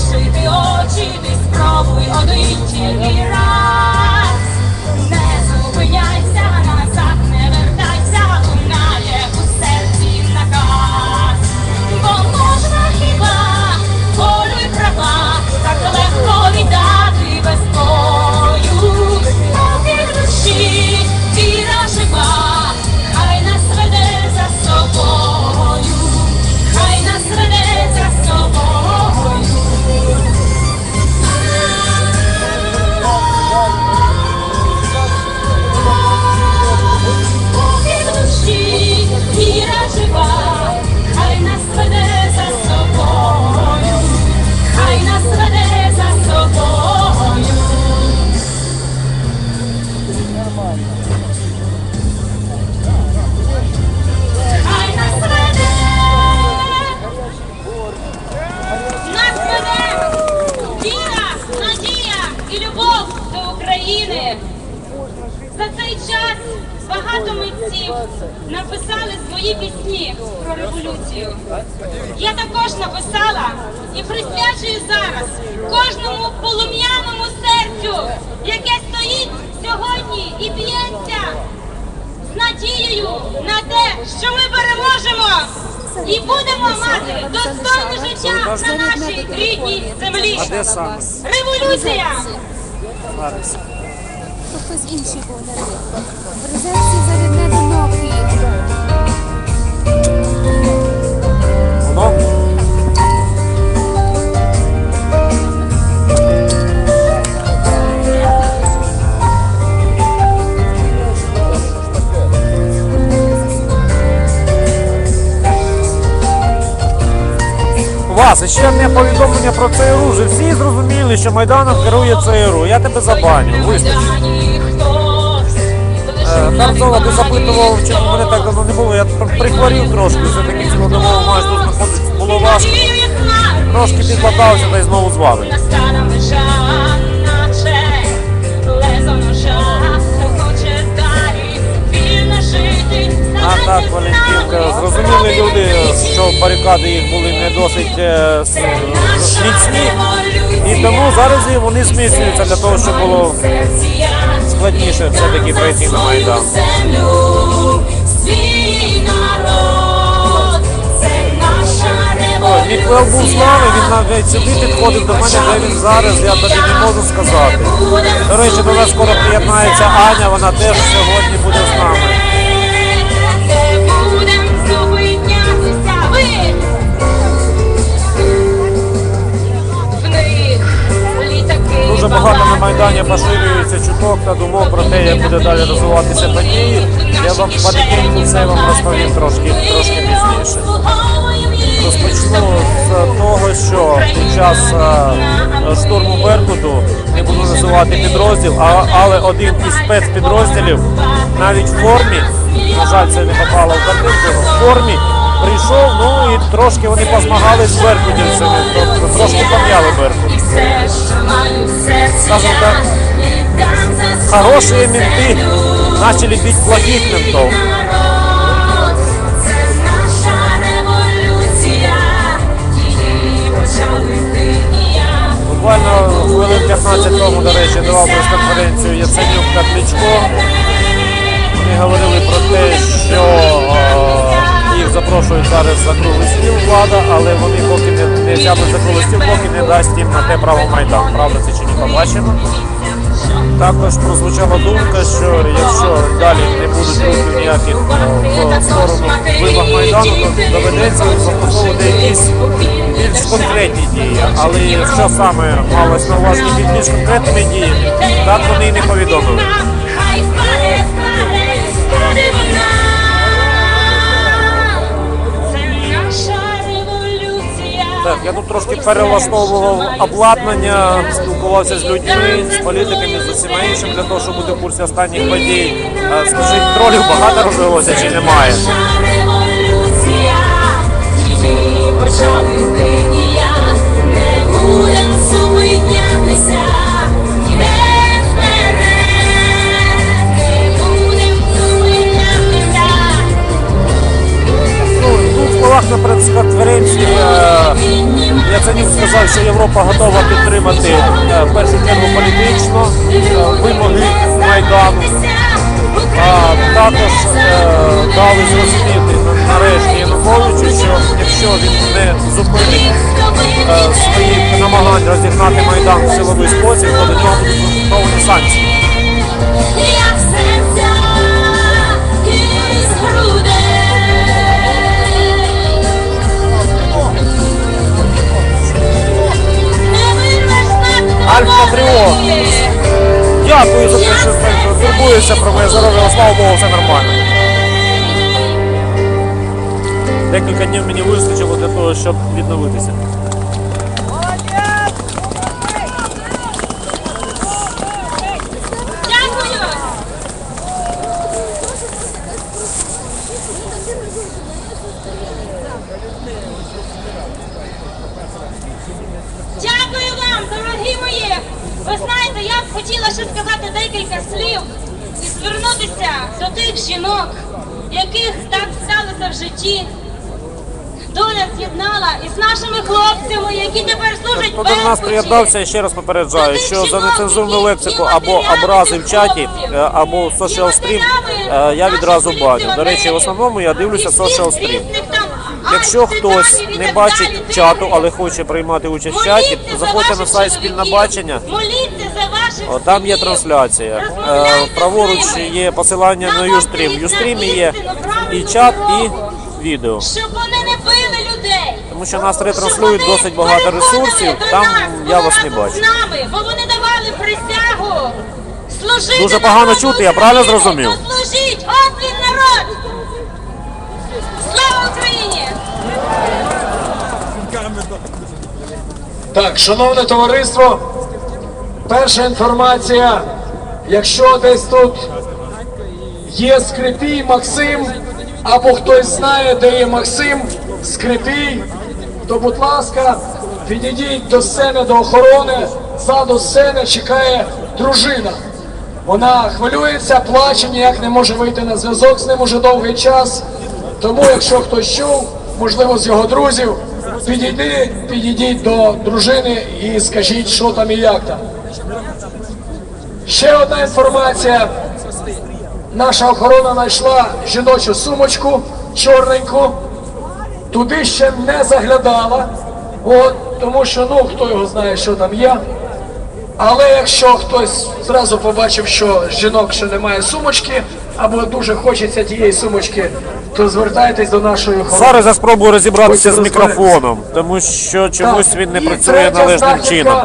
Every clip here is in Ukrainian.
Закрити очі, ти спробуй один тільки раз. Не зупиняйся, назад не вертайся, лунає у серці наказ. Бо можна хіба волю й права так легко віддати без бою. Поки в душі віра жива, хай нас веде за собою, хай нас веде за собою. Поки в душі віра жива, хай нас веде за собою, хай нас веде за собою. Хай нас веде, віра, надія і любов до України. За цей час багато митців написали свої пісні про революцію. Я також написала і присвячую зараз кожному полум'яному серцю, яке стоїть сьогодні і б'ється з надією на те, що ми переможемо і будемо мати достойне життя на нашій рідній землі. Революція! То хтось інший був на ринку. В резервці зарядне вино п'ють. Воно? Вас, ще одне повідомлення про ЦРУ. Вже всі зрозуміли, що Майданом керує ЦРУ. Я тебе забаню. Вистачить. Харцова, ти запитував, чому мене так давно не було. Я прихворів трошки, все-таки цілодобово майже тут знаходиться, було важко. Трошки підкладався та й знову з вами. А так, Валентинка, зрозуміли люди, що барикади їх були не досить міцні. І тому зараз вони зміцнюються для того, щоб було складніше все-таки пройти на Майдан. Міквел був з нами, він навіть сюди підходив до мене, де він зараз, я тобі не можу сказати. До речі, до нас скоро приєднається Аня, вона теж сьогодні буде з нами. Дуже багато на Майдані поширюється чуток та думок про те, як буде далі розвиватися події. Я вам потихеньку все вам розповім трошки пізніше. Розпочну з того, що під час штурму Беркуту, не буду називати підрозділ, але один із спецпідрозділів навіть в формі, на жаль, це не попало в картинку, в формі прийшов, ну і трошки вони позмагались з беркутівцями, тобто трошки пом'яли Беркут. Скажем так, хорошие менты начали бить плохих ментов. Буквально хвилин 15 тому, до речі, давав прес-конференцію Яценюк та Кличко. Вони говорили про те, що їх запрошують зараз за круглий стіл влада, але вони поки не сядуть за круглий стіл, поки не дасть їм на те право Майдан. Правда це чи ні, побачимо. Також прозвучала думка, що якщо далі не будуть рухів ніяких в сторону вимог Майдану, то доведеться застосовувати якісь більш конкретні дії. Але що саме малось на увазі під більш конкретними діями, так вони і не повідомили. Так, я тут трошки перелаштовував обладнання, спілкувався з людьми, з політиками, з усіма іншим, для того, щоб бути в курсі останніх подій. Скажіть, тролів багато робилося чи немає? На прес-конференції Яценюк сказав, що Європа готова підтримати в першу чергу політично вимоги Майдану. Також дали зрозуміти нарешті Януковичу, що якщо він не зупинить своїх намагань розігнати Майдан в силовий спосіб, то до нього будуть застосовані санкції. Як серця із грудей. Не вирвеш на Альфа-Тріо. Дякую за те, що турбуєшся про моє здоров'я, слава Богу, все нормально. Декілька днів мені вистачило для того, щоб відновитися. Дякую. Дякую вам, дорогі мої. Ви знаєте, я б хотіла ще сказати декілька слів і звернутися до тих жінок, яких так сталося в житті. Доля з'єднала із нашими хлопцями, які тепер служать Хто до нас приєднався, я ще раз попереджаю, що за нецензурну лексику або образи в чаті, або в social стрім я відразу бачу. До речі, в основному я дивлюся social стрім. Якщо хтось не бачить чату, але хоче приймати участь в чаті, то заходьте на сайт «Спільне бачення», там є трансляція. Праворуч є посилання на Юстрім. В Юстрімі є і чат, і відео. Щоб вони не били людей. Тому що нас ретранслюють досить багато ресурсів, там я вас не бачу. Бо вони давали присягу служити. Дуже погано чути, я правильно зрозумів? Служіть, от він народ! Слава Україні! Так, шановне товариство, перша інформація, якщо десь тут є Скрипій Максим, або хтось знає, де є Максим Скрипій, то, будь ласка, підійдіть до сцени, до охорони, ззаду сцени чекає дружина. Вона хвилюється, плаче, ніяк не може вийти на зв'язок з ним уже довгий час. Тому, якщо хтось чув, можливо, з його друзів, підійдіть до дружини і скажіть, що там і як там. Ще одна інформація. Наша охорона знайшла жіночу сумочку, чорненьку. Туди ще не заглядала, тому що, хто його знає, що там є. Але якщо хтось зразу побачив, що жінок ще немає сумочки, або дуже хочеться тієї сумочки, то звертайтесь до нашої охорони. Зараз я спробую розібратися з мікрофоном, тому що чомусь він не працює належним чином.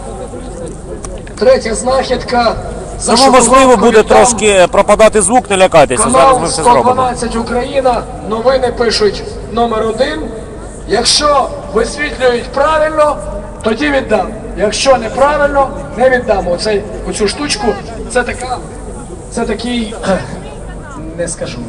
Третя знахідка. Тому, можливо, буде трошки пропадати звук, не лякайтеся, зараз ми Канал все зробимо. 112 Україна, новини пишуть номер 1. Якщо висвітлюють правильно, тоді віддам. Якщо неправильно, не віддам. Оцю штучку, це такий, не скажу.